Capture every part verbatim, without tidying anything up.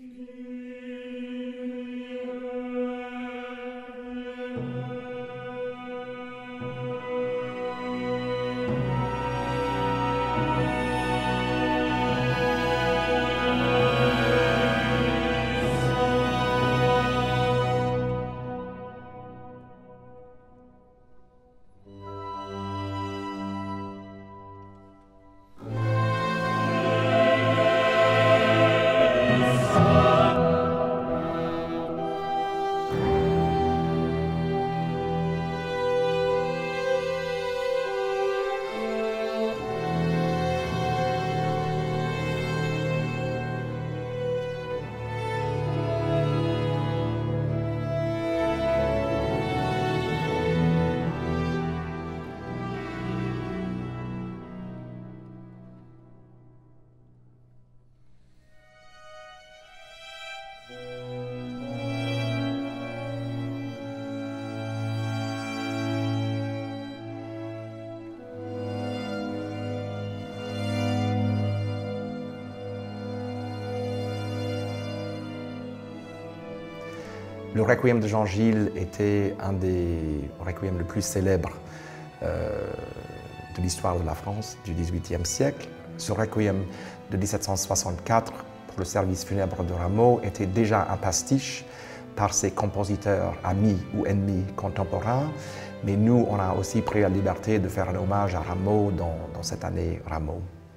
Le requiem de Jean Gilles était un des requiems les plus célèbres euh, de l'histoire de la France du dix-huitième siècle. Ce requiem de mille sept cent soixante-quatre pour le service funèbre de Rameau était déjà un pastiche par ses compositeurs amis ou ennemis contemporains, mais nous, on a aussi pris la liberté de faire un hommage à Rameau dans, dans cette année Rameau.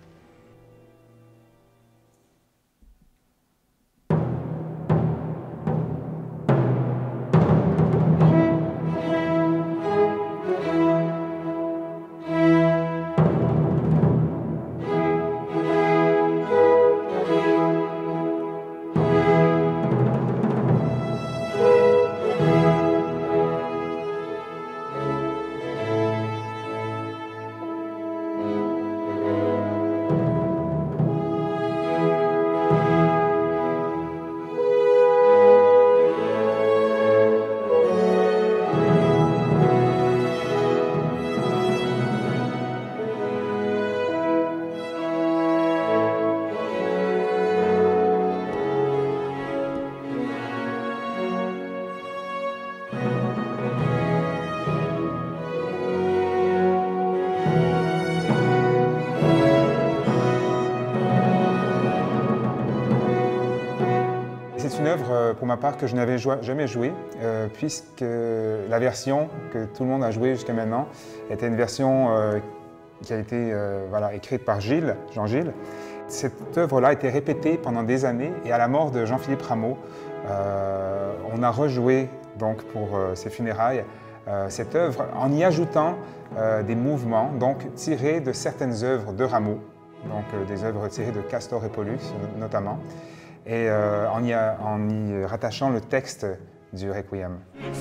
C'est une œuvre, pour ma part, que je n'avais jamais jouée, euh, puisque la version que tout le monde a jouée jusqu'à maintenant était une version euh, qui a été euh, voilà, écrite par Gilles, Jean Gilles. Cette œuvre-là a été répétée pendant des années, et à la mort de Jean-Philippe Rameau, euh, on a rejoué donc, pour euh, ses funérailles euh, cette œuvre en y ajoutant euh, des mouvements donc, tirés de certaines œuvres de Rameau, donc euh, des œuvres tirées de Castor et Pollux notamment, et euh, en, y a, en y rattachant le texte du Requiem.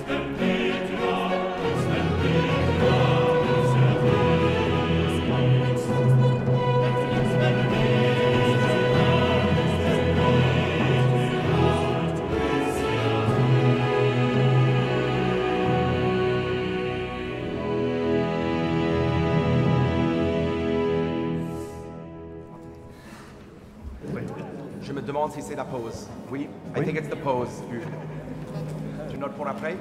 Je me demande si c'est la pause. Oui, I oui. think it's the pause. Tu, tu notes pour après?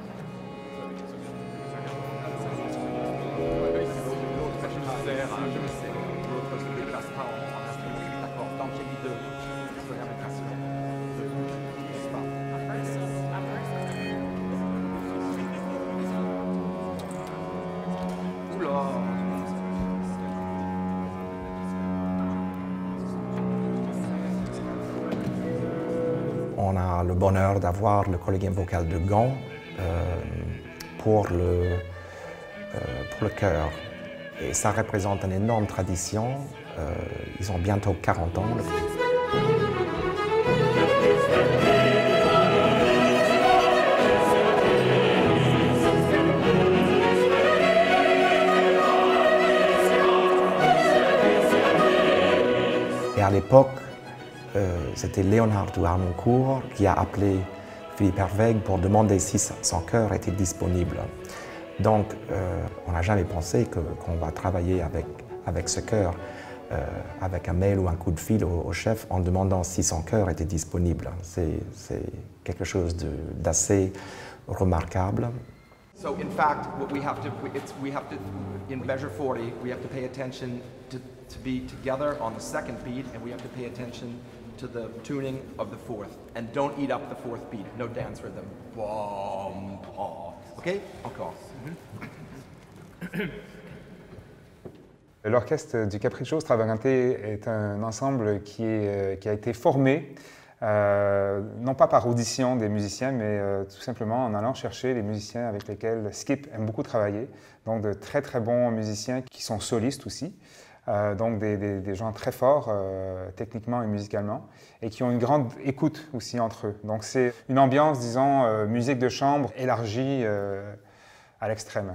Je le sais. L'autre se déplace pas en instrument. D'accord. Donc j'ai mis deux. Oula. On a le bonheur d'avoir le Collégium vocal de Gand euh, pour, le, euh, pour le chœur. Et ça représente une énorme tradition. Euh, ils ont bientôt quarante ans. Et à l'époque, Euh, c'était Léonard du Harnoncourt qui a appelé Philippe Hervègue pour demander si son chœur était disponible. Donc, euh, on n'a jamais pensé qu'on qu'on va travailler avec, avec ce chœur. euh, avec un mail ou un coup de fil au, au chef en demandant si son chœur était disponible. C'est quelque chose d'assez remarquable. So in fact, what we have to, it's, we have to, in measure forty, we have to pay attention to, to be together on the second beat, and we have to pay attention to the tuning of the fourth. And don't eat up the fourth beat, no dance rhythm. Boom, paw. Okay? Encore. Mm-hmm. L'orchestre du Capriccio Stravagante est un ensemble qui, est, qui a été formé Euh, non pas par audition des musiciens, mais euh, tout simplement en allant chercher les musiciens avec lesquels Skip aime beaucoup travailler. Donc de très très bons musiciens qui sont solistes aussi, euh, donc des, des, des gens très forts euh, techniquement et musicalement, et qui ont une grande écoute aussi entre eux. Donc c'est une ambiance, disons, euh, musique de chambre élargie euh, à l'extrême.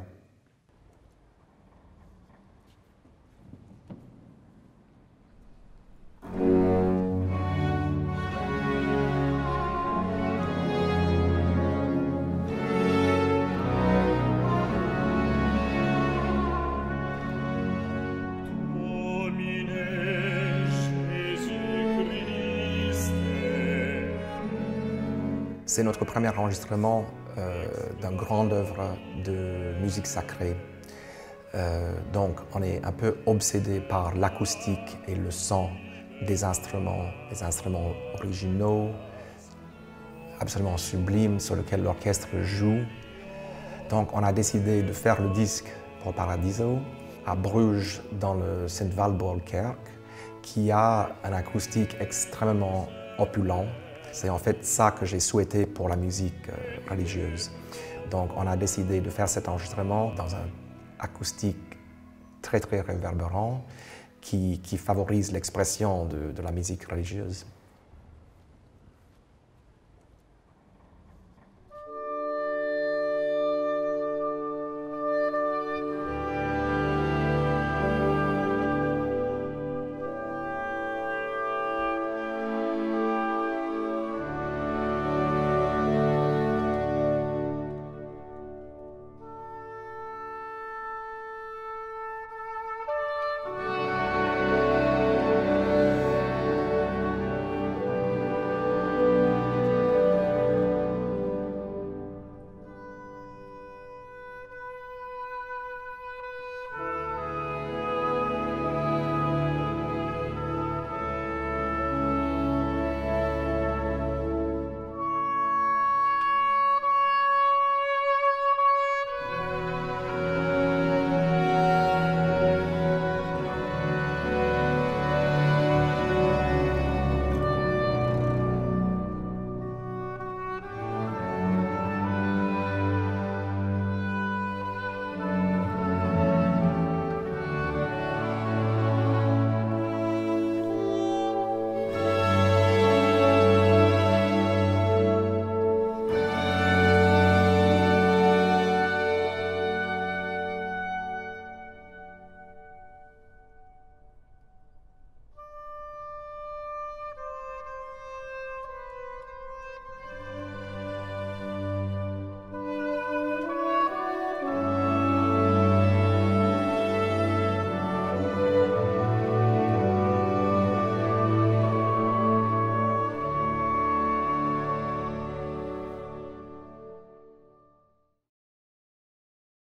C'est notre premier enregistrement euh, d'une grande œuvre de musique sacrée. Euh, donc on est un peu obsédé par l'acoustique et le son des instruments, des instruments originaux, absolument sublimes, sur lesquels l'orchestre joue. Donc on a décidé de faire le disque pour Paradiso à Bruges, dans le Sint-Walburgkerk, qui a un acoustique extrêmement opulent. C'est en fait ça que j'ai souhaité pour la musique euh, religieuse. Donc on a décidé de faire cet enregistrement dans un acoustique très très réverbérant qui, qui favorise l'expression de, de la musique religieuse.